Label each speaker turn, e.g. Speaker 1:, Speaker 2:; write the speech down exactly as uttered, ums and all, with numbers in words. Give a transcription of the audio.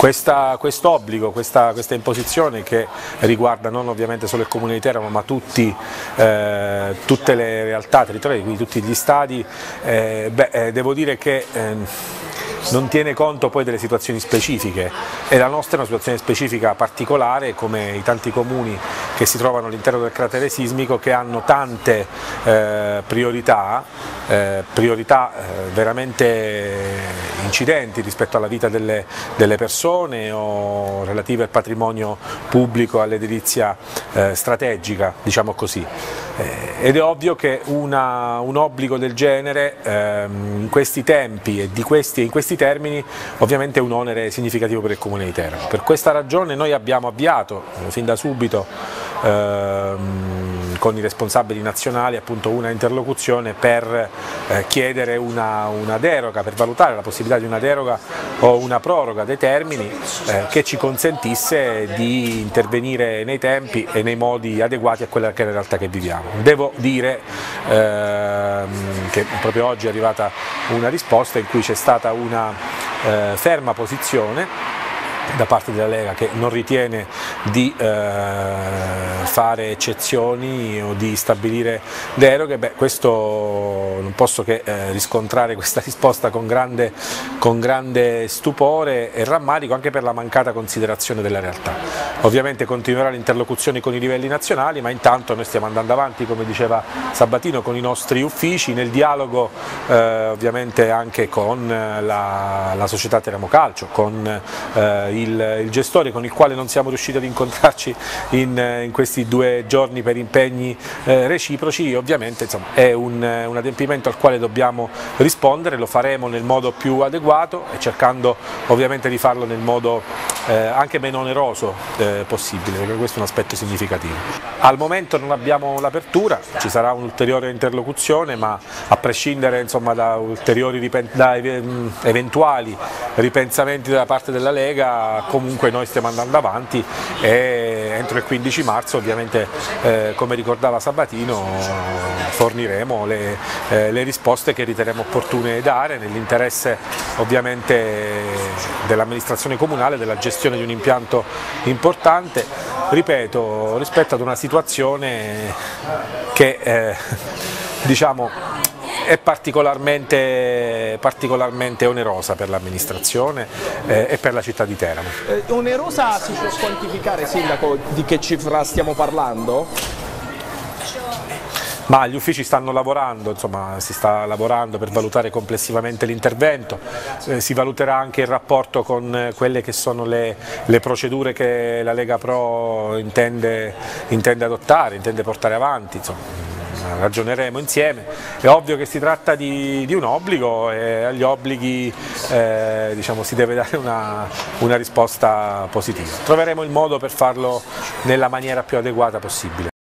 Speaker 1: Questa, quest'obbligo, questa, questa imposizione che riguarda non ovviamente solo il Comune di Teramo ma tutti, eh, tutte le realtà territoriali, quindi tutti gli stadi, eh, beh, eh, devo dire che eh, non tiene conto poi delle situazioni specifiche e la nostra è una situazione specifica particolare come i tanti comuni che si trovano all'interno del cratere sismico che hanno tante eh, priorità, eh, priorità eh, veramente incidenti rispetto alla vita delle, delle persone o relative al patrimonio pubblico, all'edilizia eh, strategica, diciamo così. Eh, ed è ovvio che una, un obbligo del genere ehm, in questi tempi e di questi, in questi termini ovviamente è un onere significativo per il Comune di Teramo. Per questa ragione noi abbiamo avviato fin da subito ehm, con i responsabili nazionali appunto una interlocuzione per eh, chiedere una, una deroga, per valutare la possibilità di una deroga o una proroga dei termini eh, che ci consentisse di intervenire nei tempi e nei modi adeguati a quella che è la realtà che viviamo. Devo dire ehm, che proprio oggi è arrivata una risposta in cui c'è stata una eh, ferma posizione da parte della Lega che non ritiene di eh, fare eccezioni o di stabilire deroghe. Beh, questo non posso che eh, riscontrare questa risposta con grande, con grande stupore e rammarico anche per la mancata considerazione della realtà. Ovviamente continuerà l'interlocuzione con i livelli nazionali, ma intanto noi stiamo andando avanti, come diceva Sabatino, con i nostri uffici, nel dialogo eh, ovviamente anche con la, la società Teramo Calcio, con eh, Il, il gestore con il quale non siamo riusciti ad incontrarci in, in questi due giorni per impegni eh, reciproci. Ovviamente insomma, è un, un adempimento al quale dobbiamo rispondere, lo faremo nel modo più adeguato e cercando ovviamente di farlo nel modo eh, anche meno oneroso eh, possibile, perché questo è un aspetto significativo. Al momento non abbiamo l'apertura, ci sarà un'ulteriore interlocuzione, ma a prescindere insomma, da ulteriori da eventuali ripensamenti da parte della Lega, comunque noi stiamo andando avanti e entro il quindici marzo ovviamente eh, come ricordava Sabatino forniremo le, eh, le risposte che riterremo opportune dare nell'interesse ovviamente dell'amministrazione comunale, della gestione di un impianto importante, ripeto, rispetto ad una situazione che eh, diciamo è particolarmente, particolarmente onerosa per l'amministrazione eh, e per la città di Teramo.
Speaker 2: Eh, onerosa si può quantificare, Sindaco, di che cifra stiamo parlando?
Speaker 1: Ma gli uffici stanno lavorando, insomma si sta lavorando per valutare complessivamente l'intervento, eh, si valuterà anche il rapporto con quelle che sono le, le procedure che la Lega Pro intende, intende adottare, intende portare avanti, insomma. Ragioneremo insieme. È ovvio che si tratta di, di un obbligo e agli obblighi eh, diciamo, si deve dare una, una risposta positiva. Troveremo il modo per farlo nella maniera più adeguata possibile.